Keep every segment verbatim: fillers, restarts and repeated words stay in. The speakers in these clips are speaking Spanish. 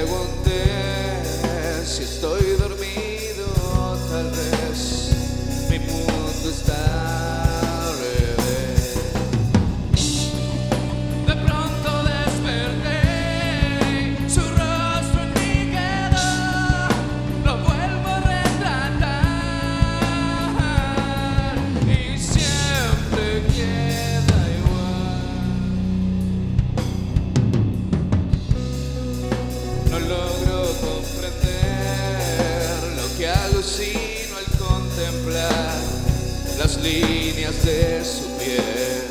pregunté si estoy dormido o tal vez mi mundo está al revés. De pronto desperté, su rostro en mí quedó, lo vuelvo a retratar y siempre queda igual. No logro comprender lo que alucino al contemplar las líneas de su piel.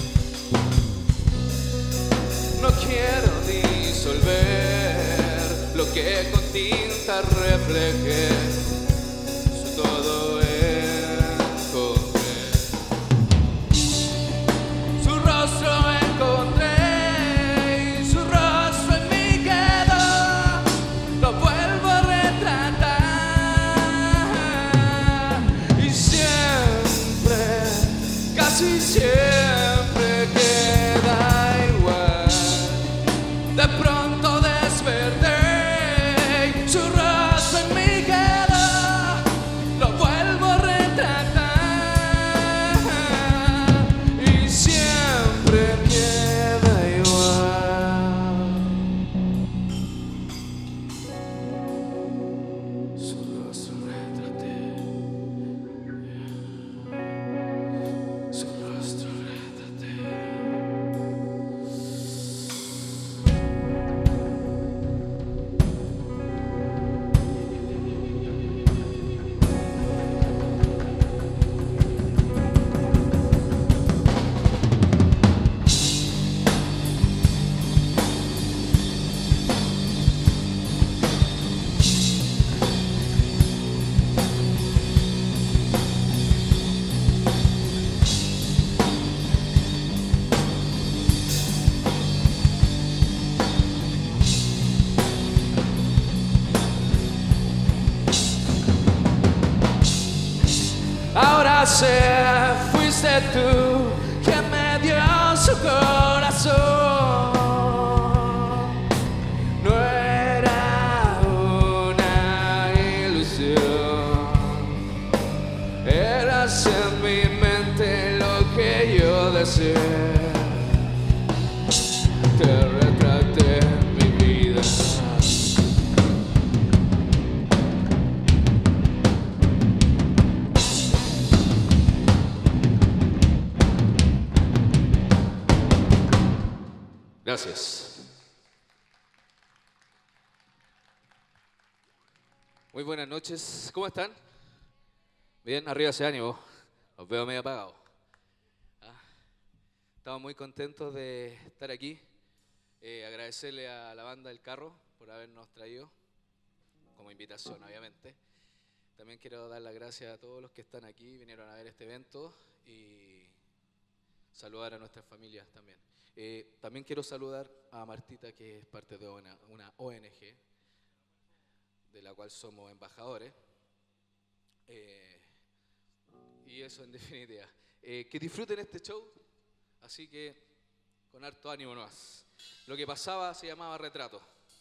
No quiero disolver lo que con tinta refleje su todo encontré. Su rostro encontré y su rostro en mí quedó, lo vuelvo a retratar y siempre, casi siempre queda igual. De pronto desperté, su rostro en mí quedó, lo vuelvo a retratar y siempre queda igual. Su rostro retraté, su rostro retraté. Ahora sé, fuiste tú quien me dio su corazón. No era una ilusión, eras en mi mente lo que yo deseé. Te retraté en mi vida. Gracias. Muy buenas noches. ¿Cómo están? Bien, arriba ese ánimo. Los veo medio apagados. Ah, estamos muy contentos de estar aquí. Eh, agradecerle a la banda del carro por habernos traído como invitación, obviamente. También quiero dar las gracias a todos los que están aquí, vinieron a ver este evento y saludar a nuestras familias también. Eh, también quiero saludar a Martita, que es parte de una, una O N G, de la cual somos embajadores. Eh, y eso en definitiva. Eh, que disfruten este show, así que con harto ánimo nomás. Lo que pasaba se llamaba Retrato.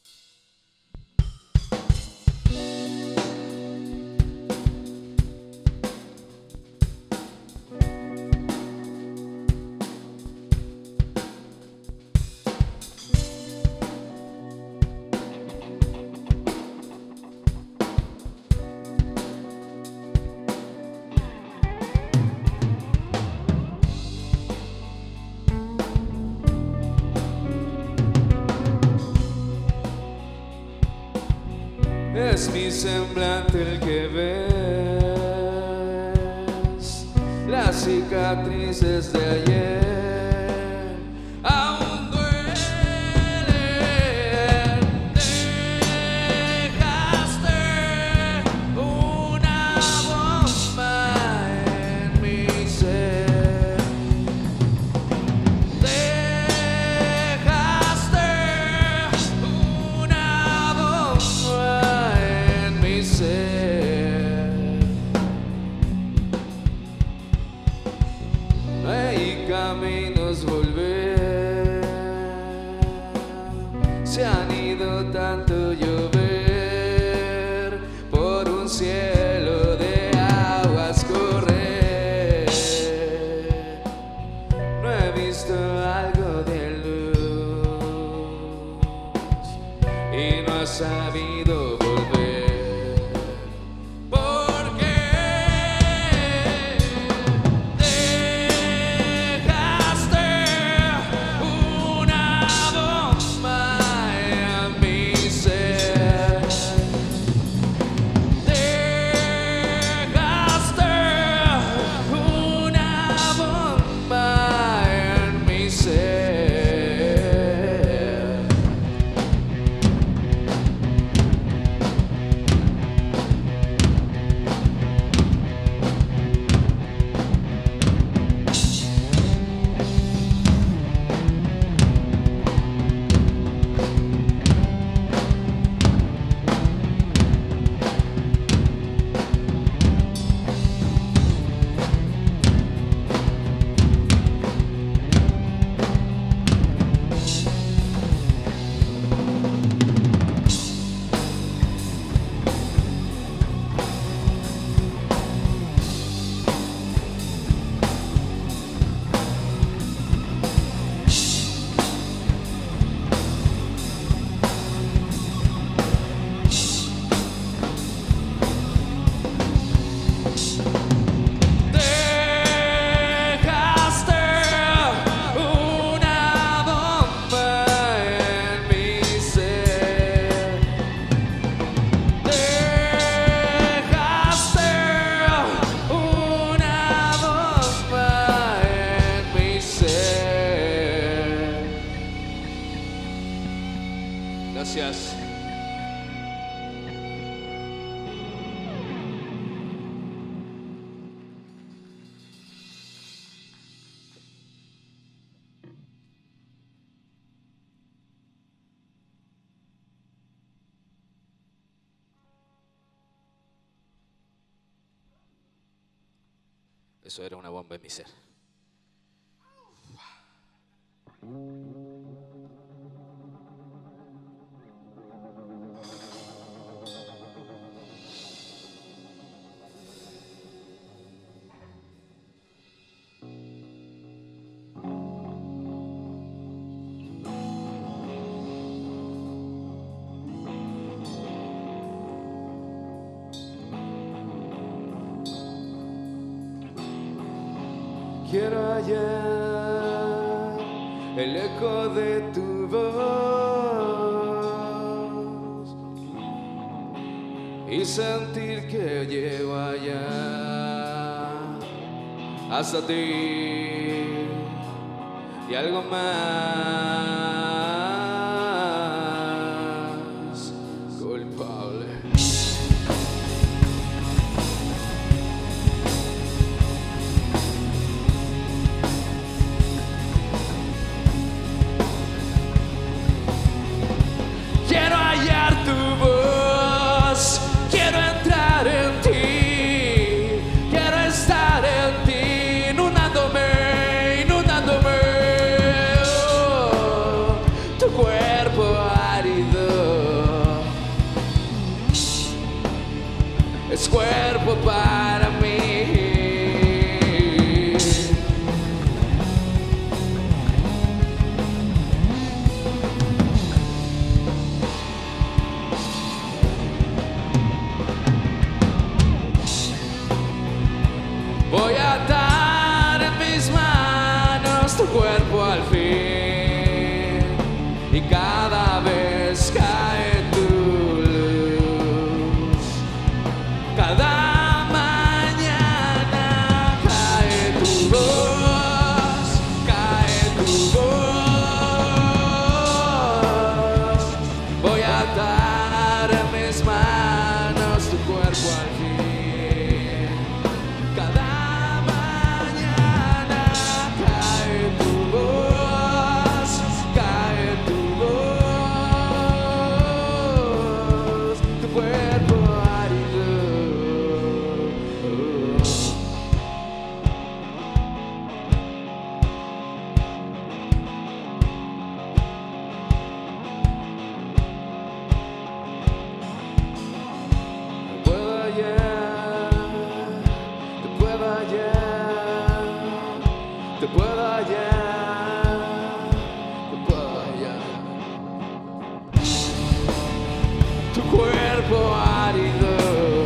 Es mi semblante el que ves, las cicatrices de ayer aún duelen. Dejaste una bomba en mi ser. Dejaste una bomba en mi ser. Y camino han ido tanto llover por un cielo de aguas correr. No he visto algo de luz y no he sabido volver. Gracias. Eso era una bomba en mi ser. Quiero hallar el eco de tu voz y sentir que llego allá hasta ti y algo más culpable. Quiero hallar tu voz, quiero entrar en ti, quiero estar en ti, inundándome, inundándome. Oh, tu cuerpo árido es cuerpo para mí. Voy a atar en mis manos tu cuerpo al fin y cada vez cae tu luz, cada cuerpo árido,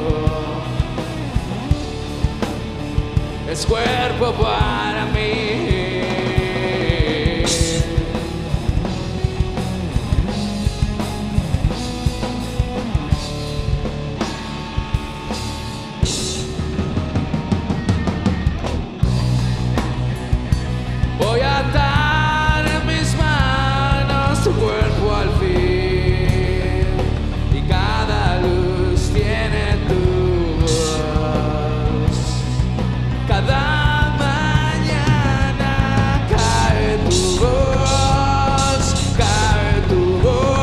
es cuerpo para mí. Voy a atar en mis manos tu cuerpo al fin, y cada luz tiene tu voz. Cada mañana cae tu voz, cae tu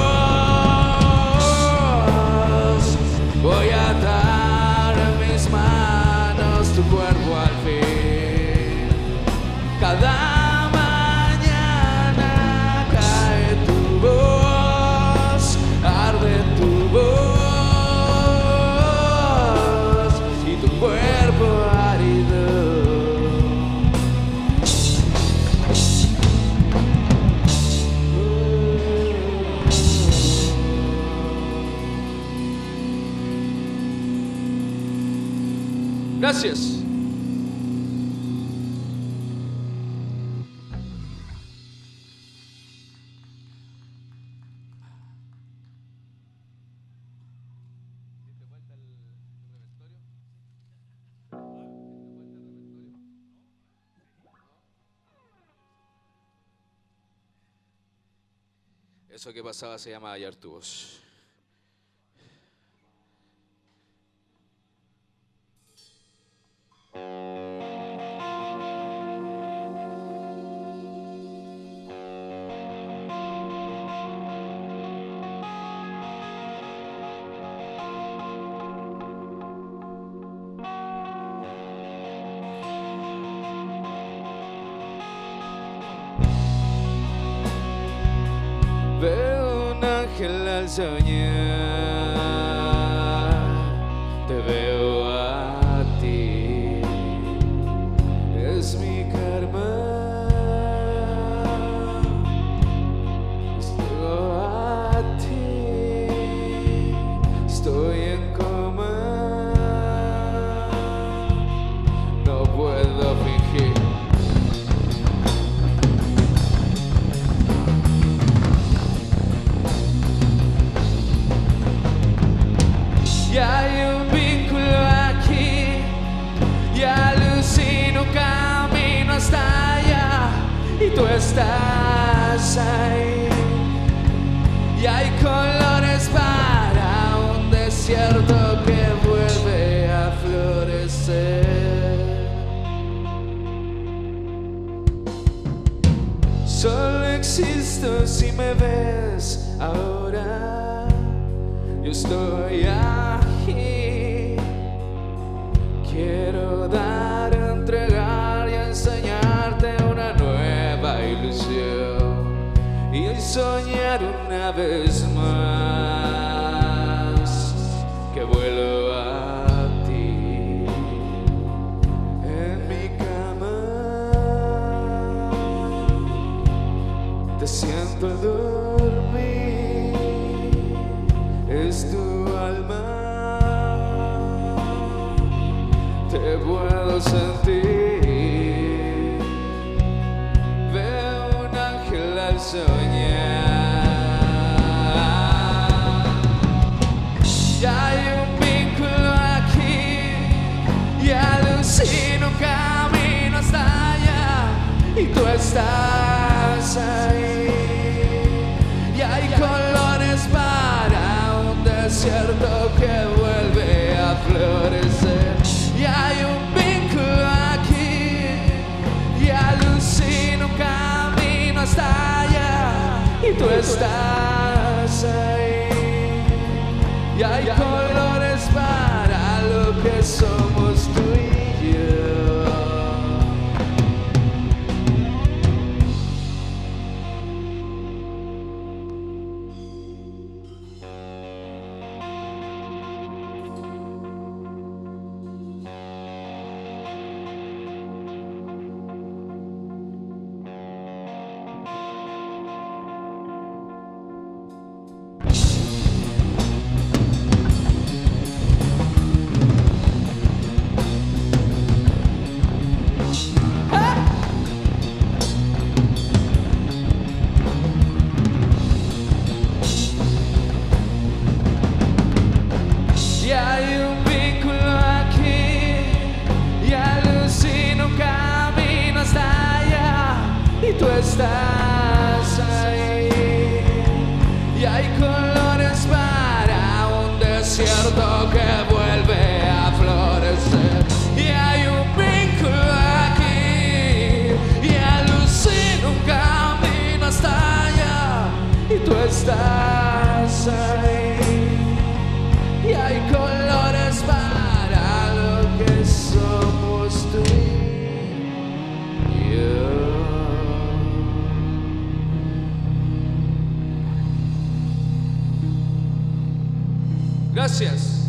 voz. Voy a atar en mis manos tu cuerpo al fin. Cada gracias. Eso que pasaba se llama hallar tu voz. Veo un ángel al soñar, te veo a ti, es mi karma. Estoy a ti, estoy en coma, no puedo fingir. Y hay un vínculo aquí, y alucino camino hasta allá, y tú estás ahí. Y hay colores para un desierto que vuelve a florecer. Solo existo si me ves ahora. Yo estoy aquí, quiero dar, entregar y enseñarte una nueva ilusión y soñar una vez más que vuelo a ti en mi cama. Te siento al dormir. Es tu alma, te puedo sentir. Veo un ángel al soñar. Y hay un vínculo aquí, y alucino camino hasta allá, y tú estás ahí. Y hay colores para un desierto que vuelve a florecer. Y hay un vínculo aquí, y alucino camino hasta allá, y tú estás ahí. Y hay colores para lo que somos tú y yo. desierto que vuelve a florecer. Y hay un vínculo aquí, y alucino un camino hasta allá, y tú estás ahí. Y hay colores para lo que somos tú y yo. Gracias.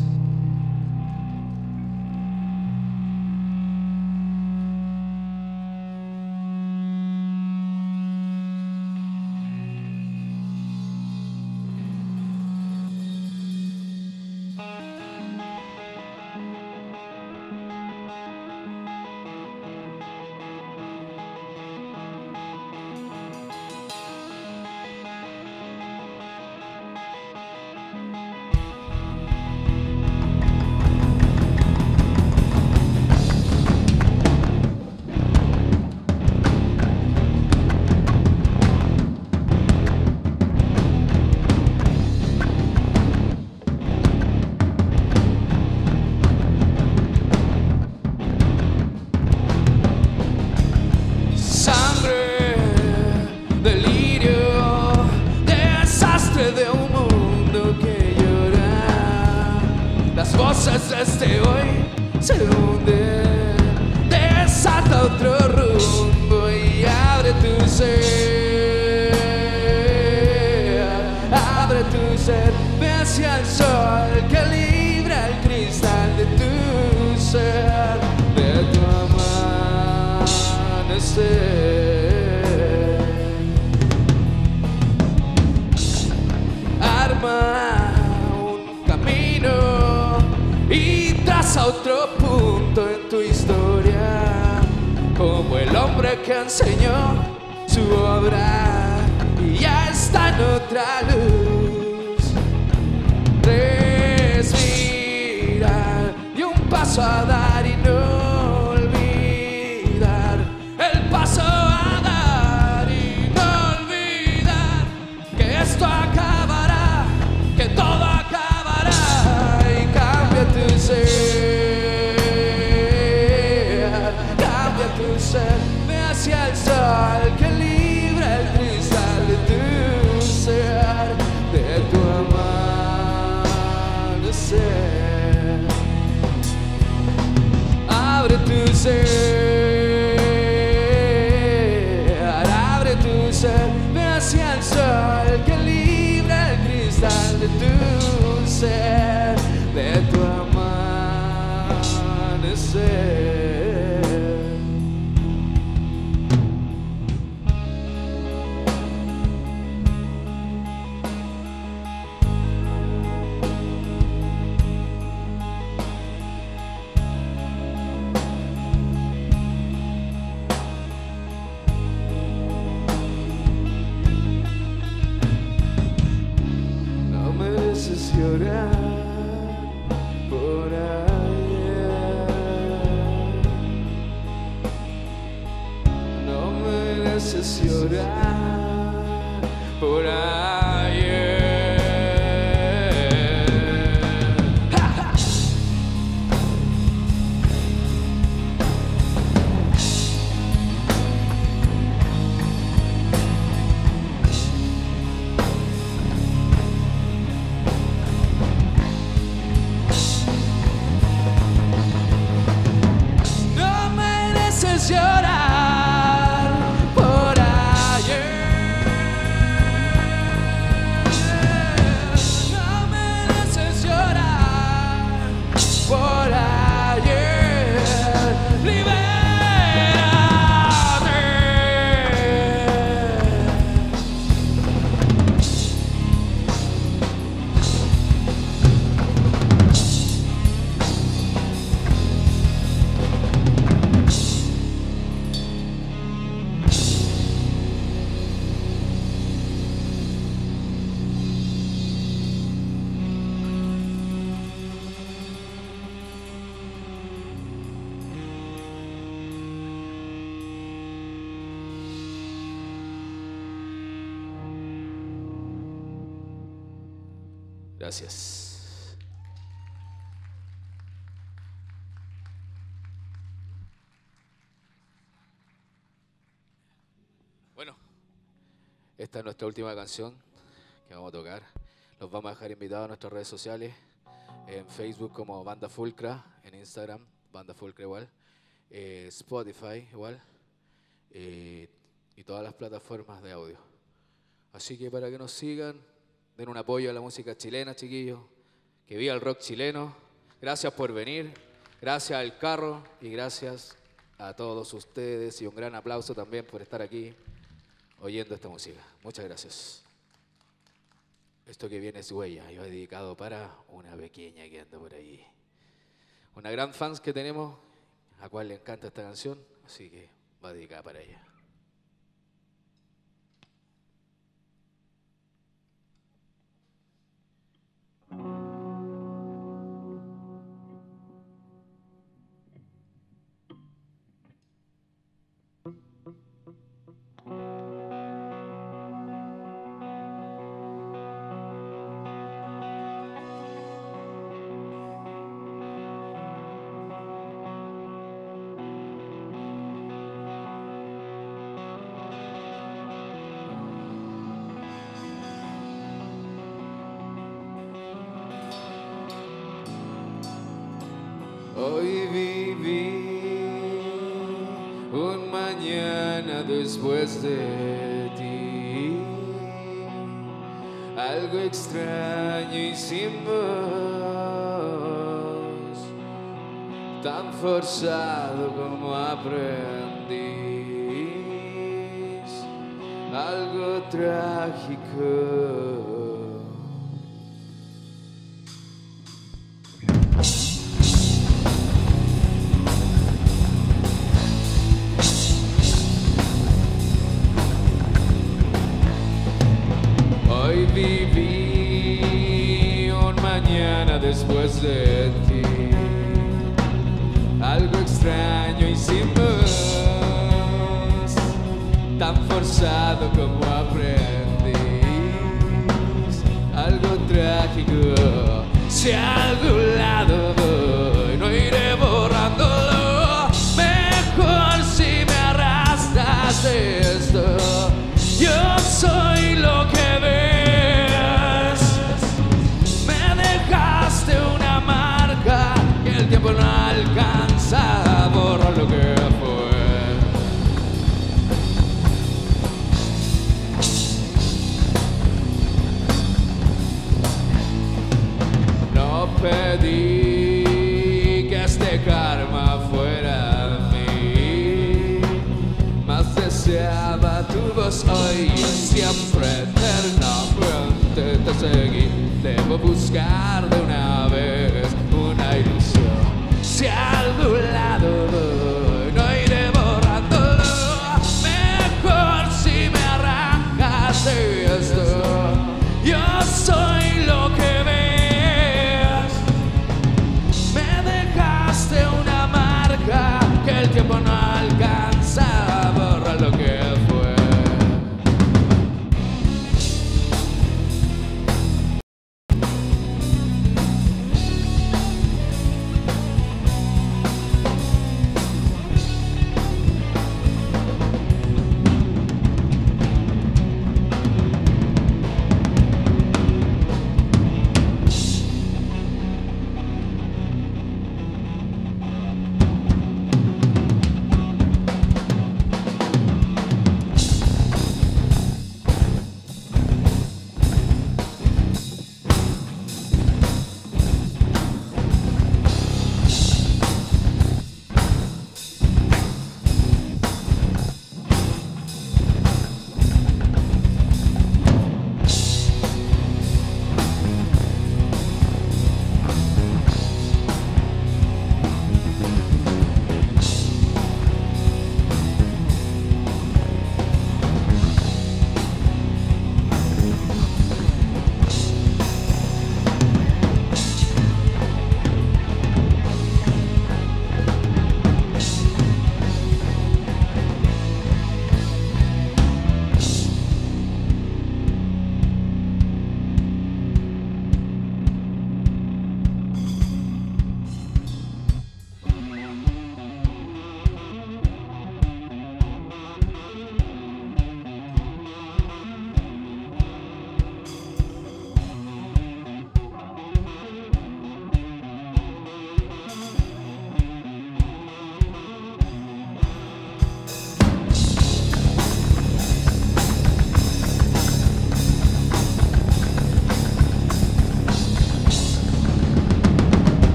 Desde hoy se hunden, desata otro rumbo y abre tu ser, abre tu ser, ve hacia el sol que libra el cristal de tu ser, de tu amanecer. Arma un camino y traza otro punto en tu historia, como el hombre que enseñó su obra y ya está en otra luz. Respirar y un paso a dar y no olvidar, el paso a dar y no olvidar que esto acabará, que todo acabará. Tu ser, cambia tu ser, ve hacia el sol que libra el cristal de tu ser, de tu amanecer. Abre tu ser, abre tu ser, ve hacia el sol que libra el cristal de tu ser, de tu amanecer. No mereces llorar por ayer, no mereces llorar por ayer. ¡Ja, ja! Llorar por ayer, no mereces llorar por ayer, libérate. Gracias. esta es nuestra última canción que vamos a tocar. Los vamos a dejar invitados a nuestras redes sociales, en Facebook como Banda Fulcra, en Instagram, Banda Fulcra igual, eh, Spotify igual, eh, y todas las plataformas de audio. Así que para que nos sigan, den un apoyo a la música chilena, chiquillos, que viva el rock chileno. Gracias por venir, gracias al carro y gracias a todos ustedes y un gran aplauso también por estar aquí oyendo esta música. Muchas gracias. Esto que viene es Huella y va dedicado para una pequeña que anda por ahí. Una gran fans que tenemos, a cual le encanta esta canción, así que va dedicada para ella. Hoy viví un mañana después de ti, algo extraño y sin voz, tan forzado como aprendiz, algo trágico. Hoy viví un mañana después de ti, algo extraño y sin voz, tan forzado como aprendiz, algo trágico. Si a algún lado voy, no iré borrándolo, mejor si me arrastras de esto. Yo soy lo que ves, me dejaste una marca que el tiempo no alcanza a borrar lo que fue. No pedí que este karma fuera mí, más deseaba tu voz hoy y siempre eternamente te seguí. Debo buscar de una vez una ilusión. Si a algún lado voy, no iré borrándolo, mejor si me arrancas de esto. Yo soy lo que ves, me dejaste una marca que el tiempo no alcanza a borrar lo que fue.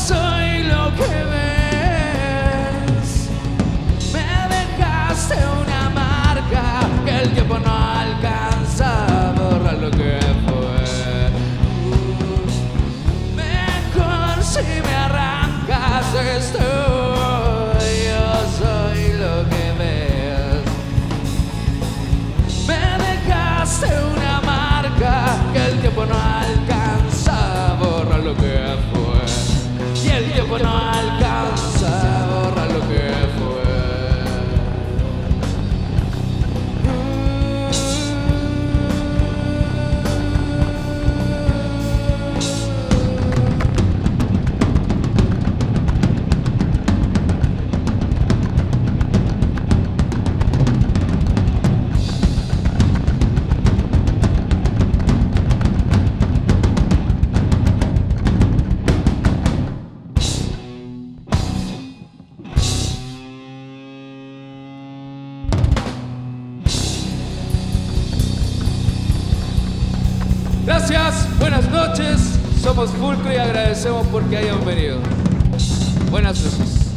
soy lo que ves. Me dejaste una marca que el tiempo no alcanza a borrar lo que fue. Mejor si me arrancas esto. Yo soy lo que ves. Me dejaste una marca que el tiempo no alcanza a borrar lo que fue. Y el tiempo no alcanza a borrar lo que fue. Gracias, buenas noches, somos Fulcro y agradecemos porque hayan venido. Buenas noches.